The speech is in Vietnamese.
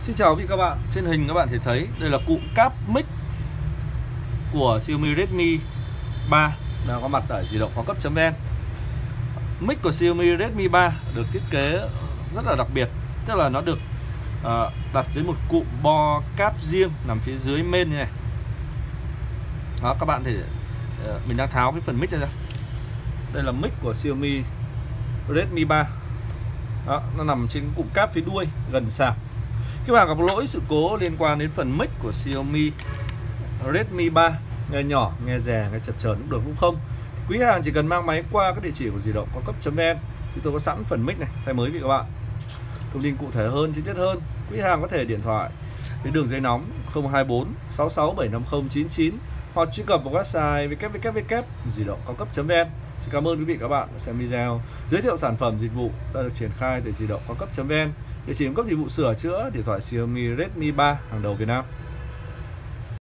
Xin chào quý vị các bạn. Trên hình các bạn thể thấy đây là cụm cáp mic của Xiaomi Redmi 3 đang có mặt tại di động cao cấp.vn. Mic của Xiaomi Redmi 3 được thiết kế rất là đặc biệt, tức là nó được đặt dưới một cụm bo cáp riêng nằm phía dưới main như này. Đó, các bạn thể mình đang tháo cái phần mic ra. Đây là mic của Xiaomi Redmi 3. Đó, nó nằm trên cụm cáp phía đuôi gần sạc. Khi bạn gặp lỗi sự cố liên quan đến phần mic của Xiaomi Redmi 3, nghe nhỏ, nghe rè, nghe chập chờn cũng được cũng không, quý hàng chỉ cần mang máy qua các địa chỉ của di động cao cấp.vn, chúng tôi có sẵn phần mic này thay mới với các bạn. Thông tin cụ thể hơn, chi tiết hơn, quý hàng có thể điện thoại đến đường dây nóng 024 66 750 99 hoặc truy cập vào website www.diđộngcao-cấp.vn. Xin cảm ơn quý vị các bạn đã xem video giới thiệu sản phẩm dịch vụ đã được triển khai tại di động cao cấp.vn. Địa chỉ cung cấp dịch vụ sửa chữa điện thoại Xiaomi Redmi 3 hàng đầu Việt Nam.